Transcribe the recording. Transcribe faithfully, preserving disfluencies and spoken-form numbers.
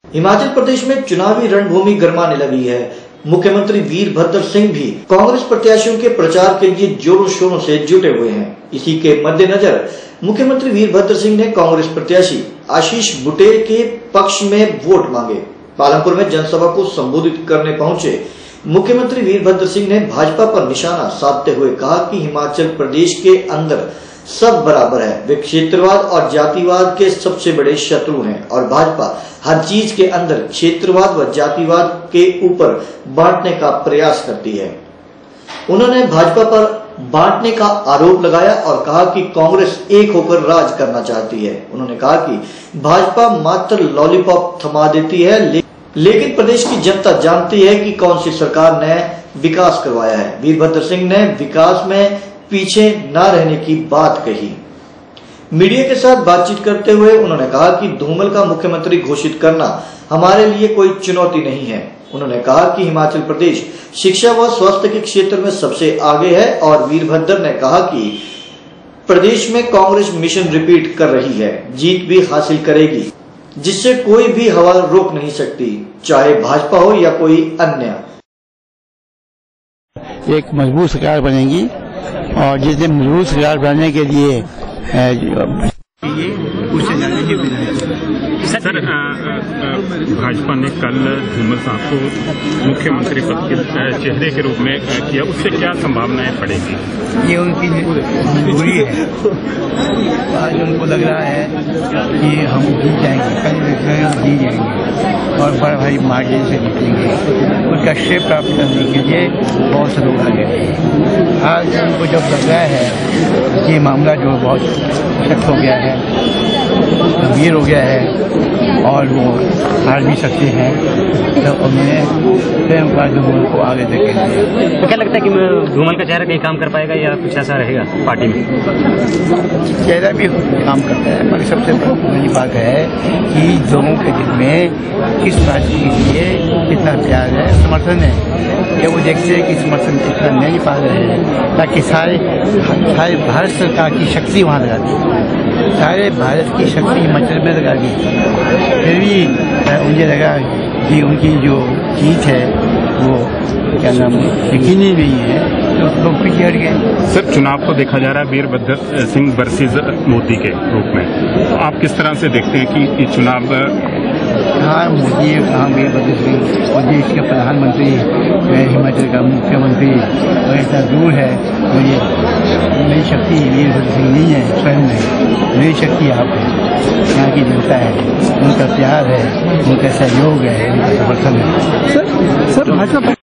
हिमाचल प्रदेश में चुनावी रणभूमि गरमाने लगी है। मुख्यमंत्री वीरभद्र सिंह भी कांग्रेस प्रत्याशियों के प्रचार के लिए जोरों शोरों से जुटे हुए हैं। इसी के मद्देनजर मुख्यमंत्री वीरभद्र सिंह ने कांग्रेस प्रत्याशी आशीष बुटेल के पक्ष में वोट मांगे। पालमपुर में जनसभा को संबोधित करने पहुंचे मुख्यमंत्री वीरभद्र सिंह ने भाजपा पर निशाना साधते हुए कहा कि हिमाचल प्रदेश के अंदर सब बराबर है, वे क्षेत्रवाद और जातिवाद के सबसे बड़े शत्रु हैं और भाजपा हर चीज के अंदर क्षेत्रवाद व जातिवाद के ऊपर बांटने का प्रयास करती है। उन्होंने भाजपा पर बांटने का आरोप लगाया और कहा कि कांग्रेस एक होकर राज करना चाहती है। उन्होंने कहा कि भाजपा मात्र लॉलीपॉप थमा देती है, ले, लेकिन प्रदेश की जनता जानती है कि कौन सी सरकार ने विकास करवाया है। वीरभद्र सिंह ने विकास में पीछे न रहने की बात कही। मीडिया के साथ बातचीत करते हुए उन्होंने कहा कि धूमल का मुख्यमंत्री घोषित करना हमारे लिए कोई चुनौती नहीं है। उन्होंने कहा कि हिमाचल प्रदेश शिक्षा व स्वास्थ्य के क्षेत्र में सबसे आगे है और वीरभद्र ने कहा कि प्रदेश में कांग्रेस मिशन रिपीट कर रही है, जीत भी हासिल करेगी, जिससे कोई भी हवा रोक नहीं सकती, चाहे भाजपा हो या कोई अन्य। एक मजबूत सरकार बनेगी और जिसने मजबूत सरकार बनाने के लिए सर, भाजपा ने कल धूमल साहब को मुख्यमंत्री पद के चेहरे के रूप में किया, उससे क्या संभावनाएं पड़ेगी? ये उनकी मजबूरी है। आज उनको लग रहा है कि हम जीत जाएंगे, कल जीत जाएंगे और बड़ा भारी मार्जिन से जीतेंगे। उसका श्रेय प्राप्त करने के लिए बहुत से लोग लगे हैं। आज उनको जब लग रहा है कि मामला जो बहुत सख्त हो गया है, गंभीर हो गया है और वो हार भी सकते हैं, तो उन्हें स्वयं का धूमल को आगे देखेंगे। तो क्या लगता है कि धूमल का चेहरा कहीं काम कर पाएगा या कुछ ऐसा रहेगा पार्टी में? चेहरा भी काम करता है, मगर सबसे बड़ी बात है कि लोगों के दिल में किस पार्टी के लिए कितना प्यार है, समर्थन है। जब वो देखते हैं कि समर्थन कितना नहीं पा रहे हैं, ताकि सारे सारे भारत सरकार की शक्ति वहाँ लगा दी, सारे भारत की शक्ति हिमाचल में लगा दी, फिर भी मुझे लगा कि उनकी जो जीत है वो क्या नाम यकीनी नहीं है, तो लोग पीछे हट गए। सर, चुनाव को देखा जा रहा है वीरभद्र सिंह वर्सेस मोदी के रूप में, तो आप किस तरह से देखते हैं कि ये चुनाव? हाँ, मोदी हाँ वीरभद्र सिंह और देश के प्रधानमंत्री, हिमाचल का मुख्यमंत्री, और इतना दूर है। मुझे नई शक्ति वीरभद्र सिंह नहीं है, स्वयं में नई शक्ति आप है, यहाँ की जनता है, उनका प्यार है, उनका सहयोग है, उनका समर्थन है। Sir, sir Bhajpa